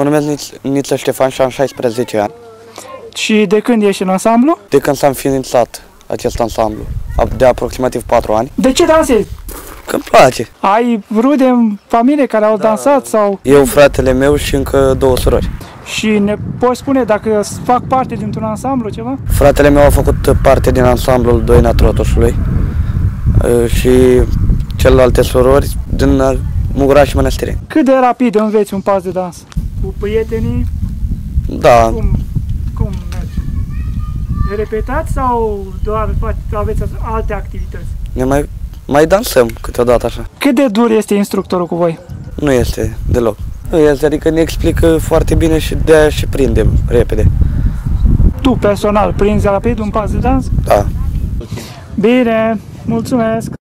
Mă numesc Niță Ștefan și am 16 ani. Și de când ești în ansamblu? De când s-a înființat acest ansamblu, de aproximativ 4 ani. De ce dansezi? Că-mi place. Ai rude în familie care au dansat sau? Eu, fratele meu și încă 2 surori. Și ne poți spune dacă fac parte dintr-un ansamblu ceva? Fratele meu a făcut parte din ansamblul Doina Trotoșului și celelalte surori din Muguran și Mănăstire. Cât de rapid înveți un pas de dans? Cu prietenii? Da. Cum mergi? Repetați sau doar aveți alte activități? Ne mai dansăm câteodată așa. Cât de dur este instructorul cu voi? Nu este deloc. Nu este, adică ne explică foarte bine și de-aia și prindem repede. Tu personal prinzi rapid un pas de dans? Da. Bine, mulțumesc!